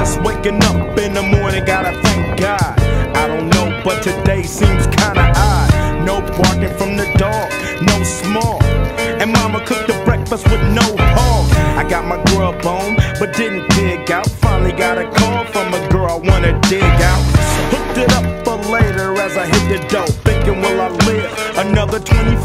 Just waking up in the morning, gotta thank God. I don't know, but today seems kinda odd. No barking from the dog, no small. And mama cooked the breakfast with no hog. I got my grub on, but didn't dig out. Finally got a call from a girl I wanna dig out. Hooked it up for later as I hit the dope. Thinking, will I live another 24